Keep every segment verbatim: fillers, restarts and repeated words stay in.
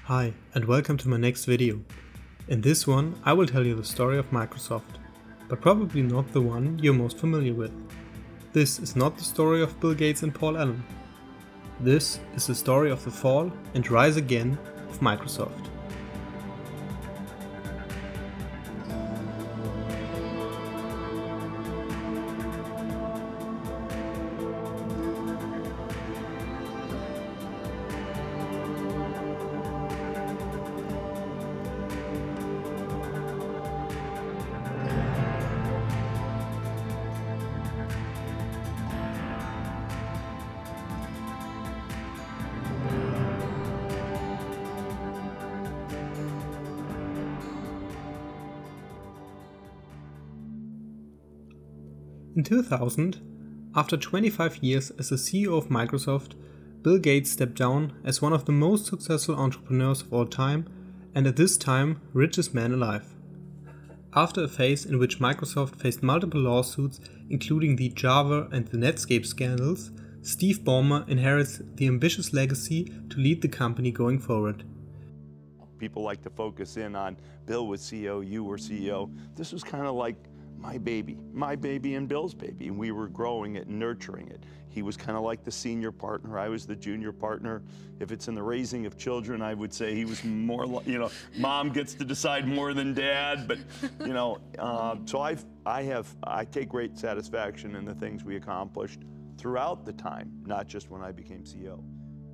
Hi and welcome to my next video. In this one I will tell you the story of Microsoft, but probably not the one you're most familiar with. This is not the story of Bill Gates and Paul Allen. This is the story of the fall and rise again of Microsoft. In two thousand, after twenty-five years as the C E O of Microsoft, Bill Gates stepped down as one of the most successful entrepreneurs of all time and at this time richest man alive. After a phase in which Microsoft faced multiple lawsuits including the Java and the Netscape scandals, Steve Ballmer inherits the ambitious legacy to lead the company going forward. People like to focus in on Bill was C E O, you were C E O. This was kind of like my baby, my baby and Bill's baby, and we were growing it and nurturing it. He was kind of like the senior partner, I was the junior partner. If it's in the raising of children, I would say he was more, you know, mom gets to decide more than dad, but, you know, uh, so I've, I have, I take great satisfaction in the things we accomplished throughout the time, not just when I became C E O.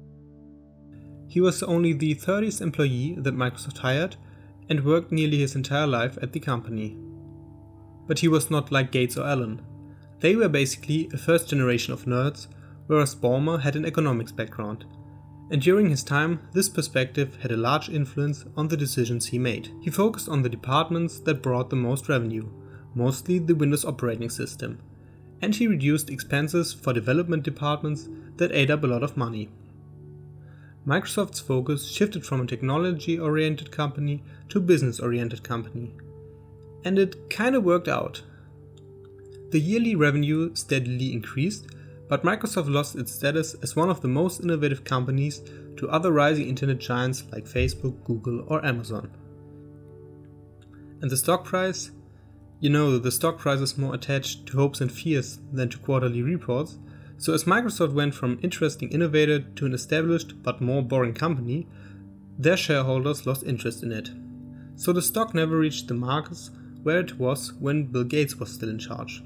He was only the thirtieth employee that Microsoft hired and worked nearly his entire life at the company. But he was not like Gates or Allen. They were basically a first generation of nerds, whereas Ballmer had an economics background. And during his time, this perspective had a large influence on the decisions he made. He focused on the departments that brought the most revenue, mostly the Windows operating system. And he reduced expenses for development departments that ate up a lot of money. Microsoft's focus shifted from a technology-oriented company to a business-oriented company. And it kinda worked out. The yearly revenue steadily increased, but Microsoft lost its status as one of the most innovative companies to other rising internet giants like Facebook, Google or Amazon. And the stock price? You know, the stock price is more attached to hopes and fears than to quarterly reports, so as Microsoft went from interesting innovator to an established but more boring company, their shareholders lost interest in it. So the stock never reached the markers where it was when Bill Gates was still in charge.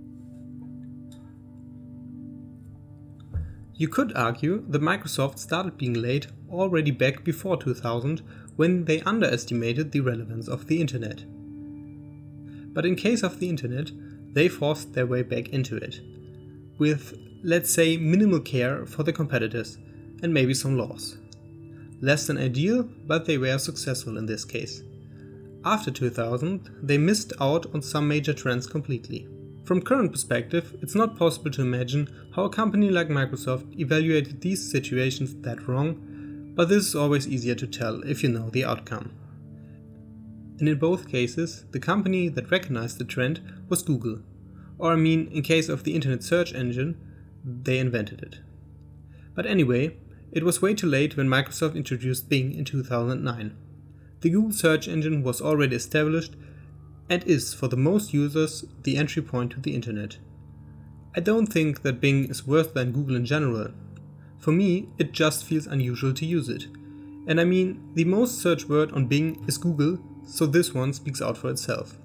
You could argue that Microsoft started being late already back before two thousand when they underestimated the relevance of the internet. But in case of the internet, they forced their way back into it, with, let's say, minimal care for the competitors and maybe some laws. Less than ideal, but they were successful in this case. After two thousand, they missed out on some major trends completely. From current perspective, it's not possible to imagine how a company like Microsoft evaluated these situations that wrong, but this is always easier to tell if you know the outcome. And in both cases, the company that recognized the trend was Google. Or I mean, in case of the internet search engine, they invented it. But anyway, it was way too late when Microsoft introduced Bing in two thousand nine. The Google search engine was already established and is, for the most users, the entry point to the internet. I don't think that Bing is worse than Google in general. For me, it just feels unusual to use it. And I mean, the most searched word on Bing is Google, so this one speaks out for itself.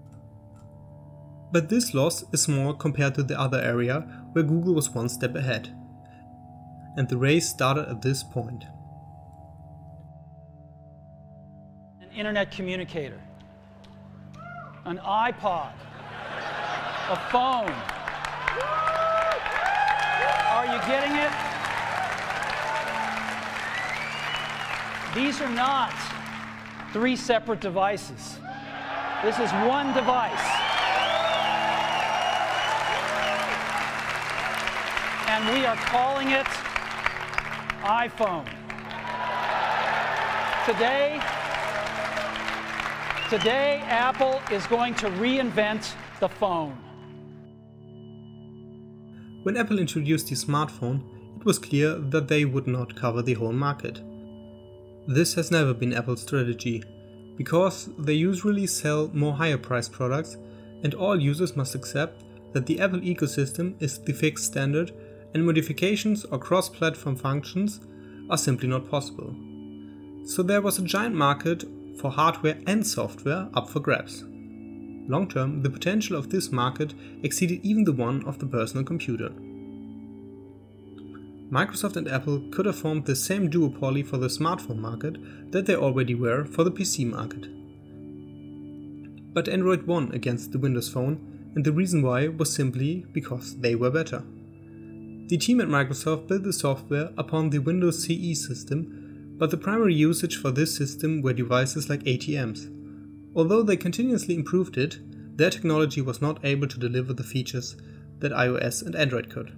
But this loss is small compared to the other area where Google was one step ahead. And the race started at this point. Internet communicator, an iPod, a phone. Are you getting it? These are not three separate devices. This is one device. And we are calling it iPhone. Today, Today, Apple is going to reinvent the phone. When Apple introduced the smartphone, it was clear that they would not cover the whole market. This has never been Apple's strategy, because they usually sell more higher priced products and all users must accept that the Apple ecosystem is the fixed standard and modifications or cross-platform functions are simply not possible. So there was a giant market for hardware and software up for grabs. Long term, the potential of this market exceeded even the one of the personal computer. Microsoft and Apple could have formed the same duopoly for the smartphone market that they already were for the P C market. But Android won against the Windows Phone, and the reason why was simply because they were better. The team at Microsoft built the software upon the Windows C E system, but the primary usage for this system were devices like A T Ms. Although they continuously improved it, their technology was not able to deliver the features that iOS and Android could.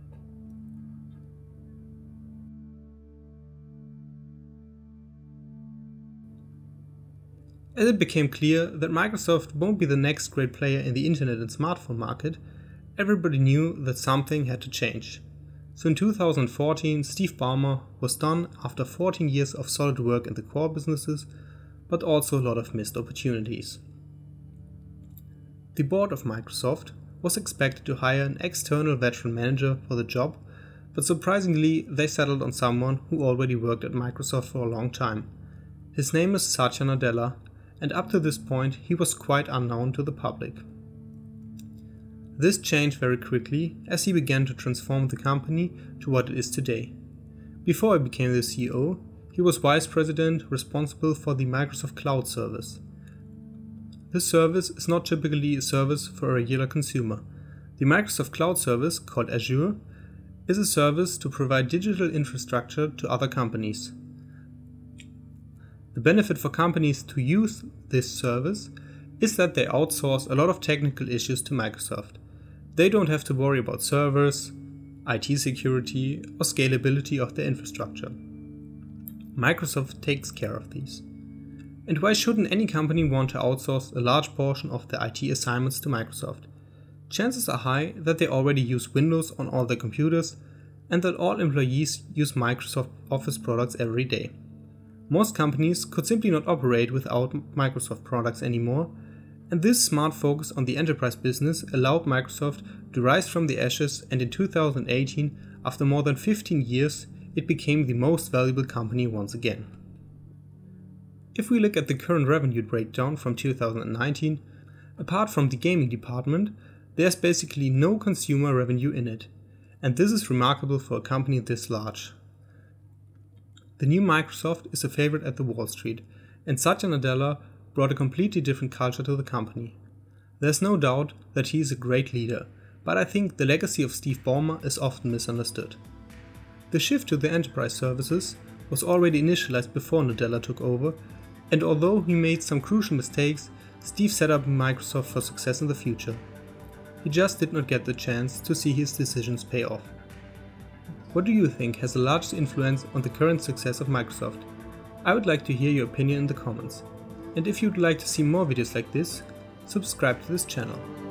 As it became clear that Microsoft won't be the next great player in the internet and smartphone market, everybody knew that something had to change. So in two thousand fourteen, Steve Ballmer was done after fourteen years of solid work in the core businesses, but also a lot of missed opportunities. The board of Microsoft was expected to hire an external veteran manager for the job, but surprisingly they settled on someone who already worked at Microsoft for a long time. His name is Satya Nadella, and up to this point he was quite unknown to the public. This changed very quickly as he began to transform the company to what it is today. Before he became the C E O, he was vice president responsible for the Microsoft Cloud Service. This service is not typically a service for a regular consumer. The Microsoft Cloud Service, called Azure, is a service to provide digital infrastructure to other companies. The benefit for companies to use this service is that they outsource a lot of technical issues to Microsoft. They don't have to worry about servers, I T security, or scalability of their infrastructure. Microsoft takes care of these. And why shouldn't any company want to outsource a large portion of their I T assignments to Microsoft? Chances are high that they already use Windows on all their computers and that all employees use Microsoft Office products every day. Most companies could simply not operate without Microsoft products anymore, and this smart focus on the enterprise business allowed Microsoft to rise from the ashes, and in two thousand eighteen, after more than fifteen years, it became the most valuable company once again. If we look at the current revenue breakdown from two thousand nineteen, apart from the gaming department, there's basically no consumer revenue in it, and this is remarkable for a company this large. The new Microsoft is a favorite at the Wall Street, and Satya Nadella brought a completely different culture to the company. There's no doubt that he is a great leader, but I think the legacy of Steve Ballmer is often misunderstood. The shift to the enterprise services was already initialized before Nadella took over, and although he made some crucial mistakes, Steve set up Microsoft for success in the future. He just did not get the chance to see his decisions pay off. What do you think has the largest influence on the current success of Microsoft? I would like to hear your opinion in the comments. And if you'd like to see more videos like this, subscribe to this channel.